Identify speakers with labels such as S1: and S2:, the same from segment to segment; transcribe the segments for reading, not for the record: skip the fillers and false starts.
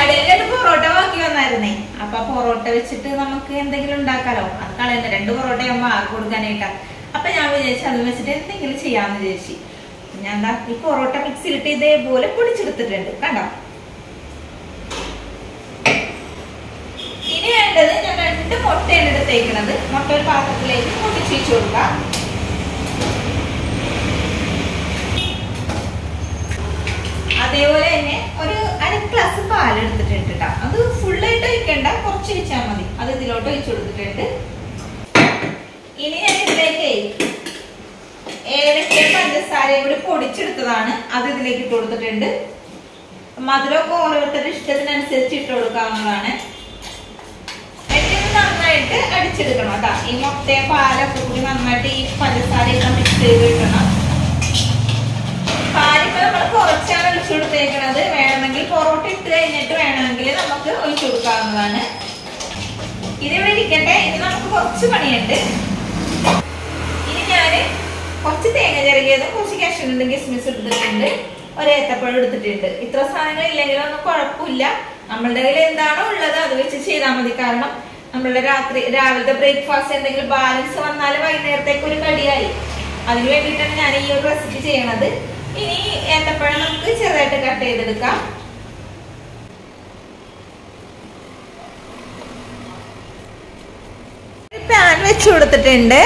S1: കടയിലിട്ട് പൊറോട്ട ബാക്കി വന്നായിരുന്നേ. അപ്പൊ പൊറോട്ട വെച്ചിട്ട് നമുക്ക് എന്തെങ്കിലും ഉണ്ടാക്കാലോ. അത് കളയുന്ന 2 പൊറോട്ട ആകുമ്പോ ആർക്ക് കൊടുക്കാനായിട്ടാ. അപ്പൊ ഞാൻ വിചാരിച്ചു അത് വെച്ചിട്ട് എന്തെങ്കിലും ചെയ്യാന്ന് വിചാരിച്ചു. ഞാൻ എന്താ ഈ പൊറോട്ട മിക്സിയിലിട്ട് ഇതേപോലെ പൊടിച്ചെടുത്തിട്ടുണ്ട്. കണ്ടോ? ഇനി വേണ്ടത് ഞാൻ 2 മുട്ടയാണ് എടുത്തേക്കുന്നത്. മുട്ട ഒരു പാത്രത്തിലേക്ക് പൊടിച്ചു വെച്ചു കൊടുക്കാം. അതേപോലെ തന്നെ ഒരു 1/2 ഗ്ലാസ് പാൽ എടുത്തിട്ടുണ്ട് കേട്ടോ. അത് ഫുള്ളായിട്ട് ഒഴിക്കണ്ട, കുറച്ച് ഒഴിച്ചാൽ മതി. അത് ഇതിലോട്ട് ഒഴിച്ചു കൊടുത്തിട്ടുണ്ട്. ഇനി ഞാൻ ഇതിലേക്ക് ഏലക്കയും പഞ്ചസാരയും കൂടി പൊടിച്ചെടുത്തതാണ്. അത് ഇതിലേക്ക് ഇട്ട് കൊടുത്തിട്ടുണ്ട്. മധുരമൊക്കെ ഓരോരുത്തരുടെ ഇഷ്ടത്തിനനുസരിച്ച് ഇട്ട് കൊടുക്കാവുന്നതാണ്. എന്നിട്ട് നന്നായിട്ട് അടിച്ചെടുക്കണം കേട്ടോ. ഈ മുട്ടയും പാലൊക്കെ കൂടി നന്നായിട്ട് ഈ പഞ്ചസാരയൊക്കെ മിക്സ് ചെയ്ത് കിട്ടണം. പാലിപ്പോ നമ്മൾ കുറച്ചാണ് ഒഴിച്ചു കൊടുത്തേക്കുന്നത്. വേണമെങ്കിൽ പൊറോട്ട ഇട്ട് കഴിഞ്ഞിട്ട് വേണമെങ്കിൽ നമുക്ക് ഒഴിച്ചു കൊടുക്കാവുന്നതാണ്. ഇതിവിടെ ഇരിക്കട്ടെ. ഇനി നമുക്ക് കുറച്ച് പണിയുണ്ട്. ഇനി ഞാന് കുറച്ച് തേങ്ങ ചിരകിയതും കുറച്ച് കാഷ്യൂനട്ടും കിസ്മിസ് എടുത്തിട്ടുണ്ട്. ഒരു ഏത്തപ്പഴം എടുത്തിട്ടുണ്ട്. ഇത്ര സാധനങ്ങൾ ഇല്ലെങ്കിലും ഒന്നും കുഴപ്പമില്ല. നമ്മളുടെ കയ്യിൽ എന്താണോ ഉള്ളത് അത് വെച്ച് ചെയ്താൽ മതി. കാരണം നമ്മളുടെ രാവിലത്തെ ബ്രേക്ക്ഫാസ്റ്റ് എന്തെങ്കിലും ബാലൻസ് വന്നാൽ വൈകുന്നേരത്തേക്ക് ഒരു കടിയായി. അതിന് വേണ്ടിയിട്ടാണ് ഞാൻ ഈ ഒരു റെസിപ്പി ചെയ്യണത്. ഇനി ഏത്തപ്പഴം നമുക്ക് ചെറുതായിട്ട് കട്ട് ചെയ്തെടുക്കാം. പാൻ വെച്ച് കൊടുത്തിട്ടുണ്ട്.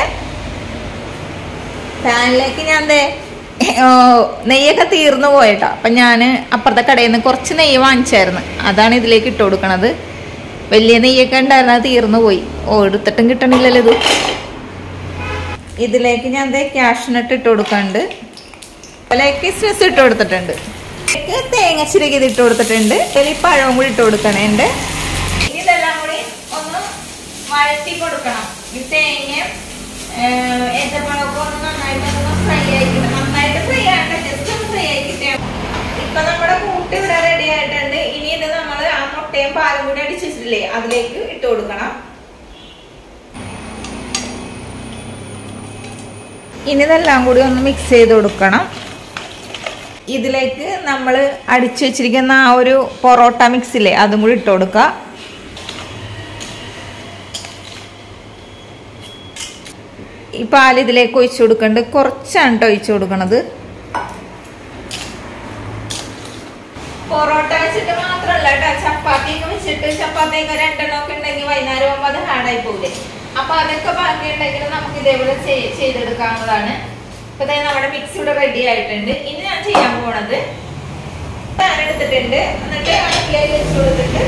S1: പാനിലേക്ക് ഞാൻ നെയ്യൊക്കെ തീർന്നു പോയിട്ടോ. അപ്പം ഞാൻ അപ്പുറത്തെ കടയിൽ നിന്ന് കുറച്ച് നെയ്യ് വാങ്ങിച്ചായിരുന്നു. അതാണ് ഇതിലേക്ക് ഇട്ട് കൊടുക്കണത്. വലിയ നെയ്യൊക്കെ ഉണ്ടായിരുന്നു, അത് തീർന്നു പോയി. എടുത്തിട്ടും കിട്ടണില്ലല്ലോ ഇത്. ഇതിലേക്ക് ഞാൻ കാഷ്യൂനട്ട് ഇട്ട് കൊടുക്കുന്നുണ്ട്. കിസ്മിസ് ഇട്ട് കൊടുത്തിട്ടുണ്ട്. തേങ്ങ ചിരകിയത് ഇട്ട് കൊടുത്തിട്ടുണ്ട്. ഇതിൽ പഴവും കൂടി ഇട്ട് കൊടുക്കണുണ്ട്. ഇനി ഇതെല്ലാം കൂടി ഒന്ന് വഴറ്റി കൊടുക്കണം. ഈ തേങ്ങയും ഏത്തപ്പഴമൊക്കെ ഒന്ന് നന്നായിട്ടൊന്ന് ഫ്രൈ ആയിക്കിട്ട്, നന്നായിട്ട് ഫ്രൈ ആകട്ടെ, ജസ്റ്റ് ഒന്ന് ഫ്രൈ ആയിക്കിട്ടേ. ഇപ്പൊ നമ്മുടെ കൂട്ട് ഇവിടെ റെഡി ആയിട്ടുണ്ട്. ഇനി ഇത് നമ്മൾ ആ മുട്ടയും പാലും കൂടി അടിച്ചു വെച്ചിട്ടില്ലേ അതിലേക്ക് ഇട്ട് കൊടുക്കണം. ഇനി ഇതെല്ലാം കൂടി ഒന്ന് മിക്സ് ചെയ്ത് കൊടുക്കണം. ഇതിലേക്ക് നമ്മൾ അടിച്ചു വെച്ചിരിക്കുന്ന ആ ഒരു പൊറോട്ട മിക്സില്ലേ അതും കൂടി ഇട്ട് കൊടുക്കുക. ഈ പാൽ ഇതിലേക്ക് ഒഴിച്ചു കൊടുക്കേണ്ടത് കുറച്ചാണ് കേട്ടോ ഒഴിച്ചു കൊടുക്കണത്. പൊറോട്ട വെച്ചിട്ട് മാത്രമല്ല കേട്ടോ, ചപ്പാത്തിയൊക്കെ വെച്ചിട്ട് ചപ്പാത്തിയൊക്കെ 2 എണ്ണമൊക്കെ ഉണ്ടെങ്കിൽ വൈകുന്നേരം ആകുമ്പോൾ അത് ഹാർഡായി പോകില്ലേ. അപ്പൊ അതൊക്കെ ബാക്കി ഉണ്ടെങ്കിൽ നമുക്ക് ഇതേപോലെ ചെയ്തെടുക്കാവുന്നതാണ്. ഇപ്പൊ നമ്മുടെ മിക്സ് ഇവിടെ റെഡി ആയിട്ടുണ്ട്. ഇനി ഞാൻ ചെയ്യാൻ പോണത് പാൻ എടുത്തിട്ടുണ്ട്. എന്നിട്ട് അടുപ്പിലേക്ക് വെച്ച് കൊടുത്തിട്ട്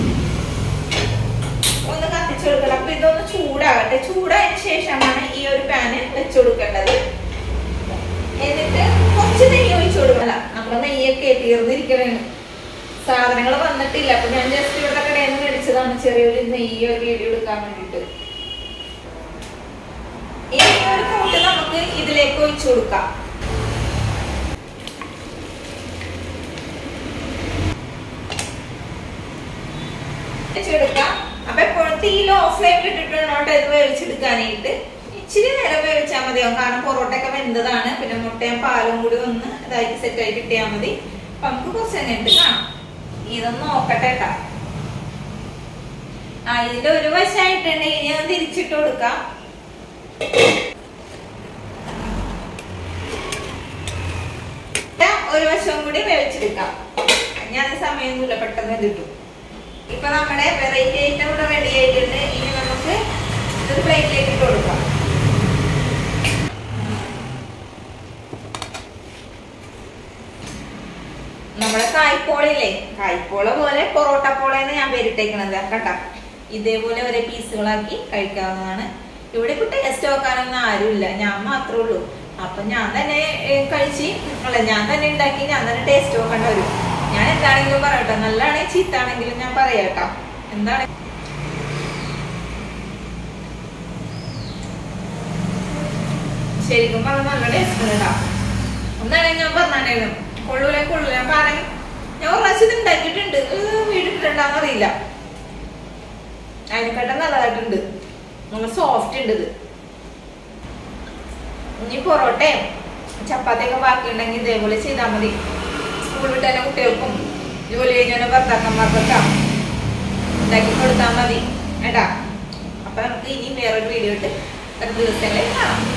S1: ഒന്ന് കത്തിച്ചു കൊടുക്കണം. അപ്പൊ ഇതൊന്ന് ചൂടാകട്ടെ. ചൂടായതിനു ശേഷമാണ് ഈ ഒരു പാന് വെച്ചു കൊടുക്കേണ്ടത്. എന്നിട്ട് കുറച്ച് നെയ്യ് ഒഴിച്ചു കൊടുക്കണം. നമ്മുടെ നെയ്യൊക്കെ തീർന്നിരിക്കണേന്ന്, സാധനങ്ങൾ വന്നിട്ടില്ല. അപ്പൊ ഞാൻ ജസ്റ്റ് ഇവിടെ കടയിൽ നിന്ന് മേടിച്ചതാണ് ചെറിയൊരു നെയ്യ് ഒരു വീഡിയോ എടുക്കാൻ വേണ്ടിട്ട്. ഇനി ഒരു കൂട്ട് നമുക്ക് ഇതിലേക്ക് ഒഴിച്ചു കൊടുക്കാം. അപ്പൊ എപ്പോഴും തീ ലോ ഫ്ലെയിമിൽ ഇട്ടിട്ടുണ്ടോട്ട് ഇത് വേവിച്ചെടുക്കാനായിട്ട്. ഇച്ചിരി നേരം വേവിച്ചാൽ മതിയാവും. കാരണം പൊറോട്ടയൊക്കെ വെന്തതാണ്. പിന്നെ മുട്ടയും പാലും കൂടി ഒന്ന് ഇതായിട്ട് സെറ്റായി കിട്ടിയാൽ മതി. അപ്പൊ നമുക്ക് കുറച്ച് കഴിഞ്ഞിട്ട് കാണാം. ഇതൊന്ന് നോക്കട്ടെ കേട്ടാ. ഇതിന്റെ ഒരു വശമായിട്ടുണ്ടെങ്കിൽ ഇനി ഒന്ന് തിരിച്ചിട്ട് കൊടുക്കാം. ഒരു വശവും കൂടി വേവിച്ചെടുക്കാം. ഞാൻ സമയമൊന്നുമില്ല, പെട്ടെന്ന് കിട്ടും. ഇപ്പൊ നമ്മുടെ വെറൈറ്റി ഐറ്റം ഇവിടെ റെഡി ആയിട്ടുണ്ട്. ഇനി നമുക്ക് ഇതൊരു പ്ലേറ്റിലേക്ക് ഇട്ട് കൊടുക്കാം. നമ്മുടെ കായ്പോളില്ലേ, കായ്പോള പോലെ പൊറോട്ട പോളയെന്ന് ഞാൻ പേരിട്ടേക്കണത് കേട്ടാ. ഇതേപോലെ ഒരേ പീസുകളാക്കി കഴിക്കാവുന്നതാണ്. ഇവിടെ ഇപ്പൊ ടേസ്റ്റ് നോക്കാനൊന്നും ആരുമില്ല, ഞാൻ മാത്രമേ ഉള്ളൂ. അപ്പൊ ഞാൻ തന്നെ കഴിച്ച് ഞാൻ തന്നെ ഉണ്ടാക്കി ഞാൻ തന്നെ ടേസ്റ്റ് നോക്കേണ്ട വരും. ഞാൻ എന്താണെങ്കിലും പറയട്ടോ, നല്ലതാണെങ്കിൽ ചീത്താണെങ്കിലും ഞാൻ പറയാട്ടോ. എന്താണ് ശരിക്കും പറഞ്ഞ നല്ല ടേസ്റ്റ് ഉണ്ടാവും. ഒന്നാണെങ്കിൽ ഞാൻ പറഞ്ഞായിരുന്നു കൊള്ളൂല ഞാൻ പറഞ്ഞു. ഞാൻ ഒരു പ്രാവശ്യം ഇത് ഉണ്ടാക്കിയിട്ടുണ്ട്, വീടിട്ടുണ്ടാന്ന് അറിയില്ല. അതിനെക്കാട്ടും നല്ലതായിട്ടുണ്ട്, നല്ല സോഫ്റ്റ് ഉണ്ട് ഇത്. ഇനി പൊറോട്ടയും ചപ്പാത്തിയൊക്കെ ബാക്കി ഉണ്ടെങ്കിൽ ഇതേപോലെ ചെയ്താൽ മതി. സ്കൂൾ വിട്ടാലും കുട്ടികൾക്കും ജോലി കഴിഞ്ഞ ഭർത്താക്കന്മാർക്കൊക്കെ ഉണ്ടാക്കി കൊടുത്താൽ മതി കേട്ടാ. അപ്പൊ നമുക്ക് ഇനി വേറൊരു വീഡിയോ ഇട്ട് ഒരു ദിവസങ്ങളിൽ കാണാം.